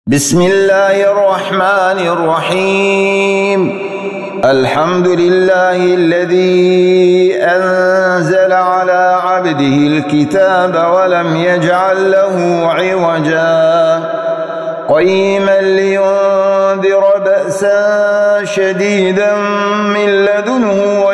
بسم الله الرحمن الرحيم. الحمد لله الذي أنزل على عبده الكتاب ولم يجعل له عوجا قيما لينذر بأسا شديدا من لدنه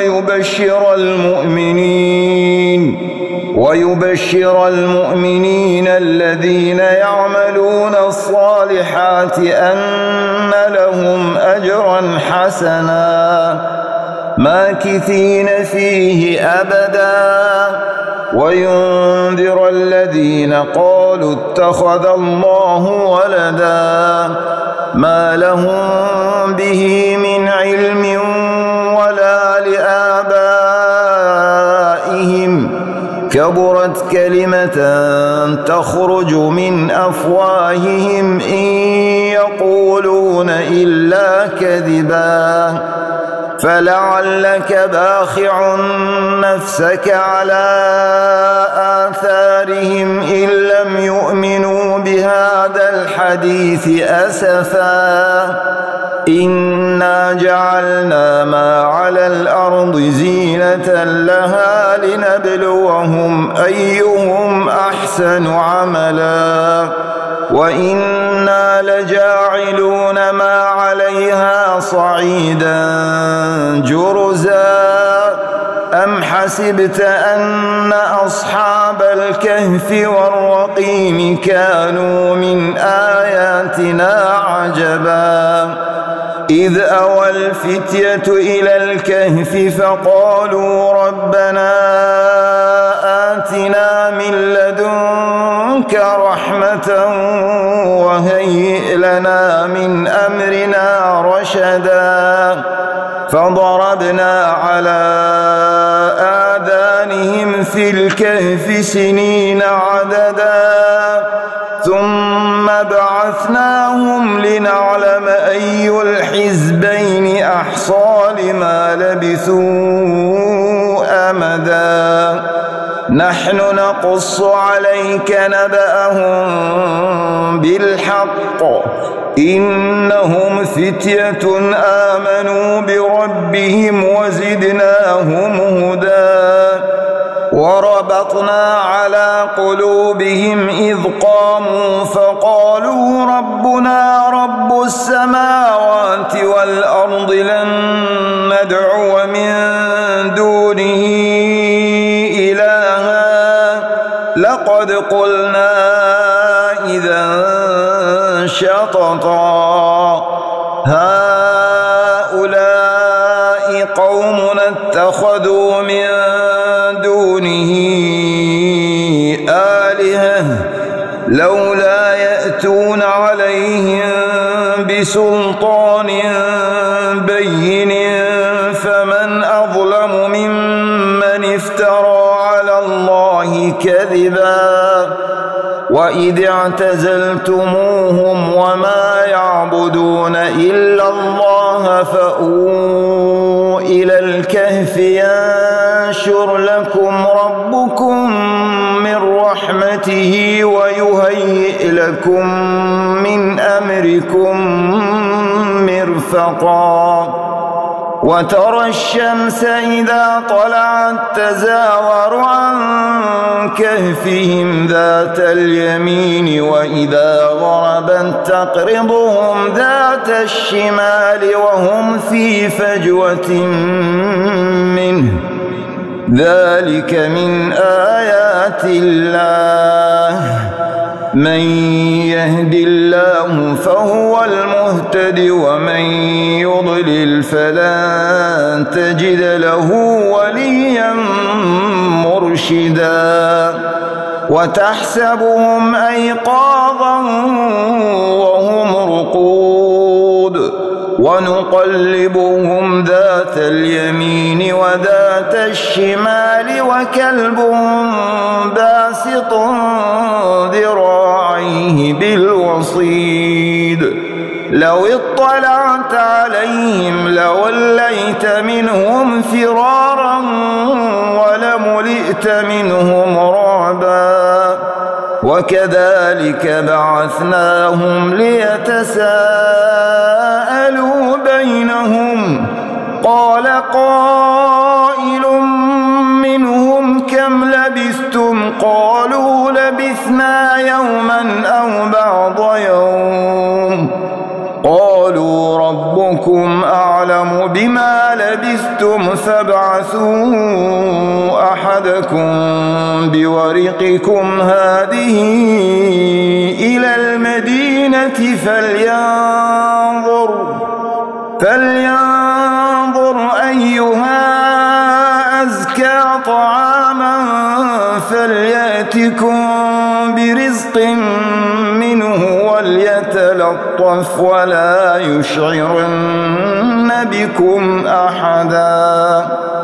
ويبشر المؤمنين الذين يعملون الصالحات أن لهم أجرا حسنا ماكثين فيه أبدا وينذر الذين قالوا اتخذ الله ولدا ما لهم به من علم ولا لآبائهم كبرت كلمة تخرج من أفواههم إن يقولون إلا كذبا فلعلك باخع نفسك على آثارهم إن لم يؤمنوا بهذا الحديث أسفا إنا جعلنا ما على الأرض زينة لها لنبلوهم أيهم أحسن عملا وإنا لجاعلون ما عليها صعيدا جرزا أم حسبت أن أصحاب الكهف والرقيم كانوا من آياتنا عجبا إذ أوى الفتية إلى الكهف فقالوا ربنا آتنا من لدنك رحمة وهيئ لنا من أمرنا رشدا فضربنا على آذانهم في الكهف سنين عددا ثم بعثناهم لنعلم أي الحزبين أحصى لما لبثوا أمدا نحن نقص عليك نبأهم بالحق إنهم فتية آمنوا بربهم وزدناهم هدى وربطنا على قلوبهم إذ قاموا فقالوا ربنا رب السماوات والأرض لن ندعو من دونه إلها لقد قلنا إذا شططا هؤلاء قومنا اتخذوا من دونه آلهة لولا يأتون عليهم بسلطان بين فمن أظلم ممن افترى على الله كذبا وإذ اعتزلتموهم وما يعبدون إلا الله فأووا إلى الكهف ينشر لكم ربكم من رحمته ويهيئ لكم من أمركم مرفقا وترى الشمس إذا طلعت تزاور عن كهفهم ذات اليمين وإذا غربت تقرضهم ذات الشمال وهم في فجوة منه ذلك من آيات الله من يهد الله فهو المهتد ومن يضلل فلن تجد له وليا مرشدا وتحسبهم أيقاظا وهم رقود ونقلبهم ذات اليمين وذات الشمال وكلبهم باسط ذراعيه بالوصيد لو اطلعت عليهم لوليت منهم فرارا ولملئت منهم رعبا وكذلك بعثناهم ليتساءلوا بينهم قال قائل منهم كم لبثتم قالوا لبثنا يوما أو بعض يوم قالوا ربكم أعلم بما لبثتم فابعثوا أحدكم بورقكم هذه إلى المدينة فلينظر أيها أزكى طعاما فليأتكم برزق منه وليتلطف ولا يشعرن بكم أحدا.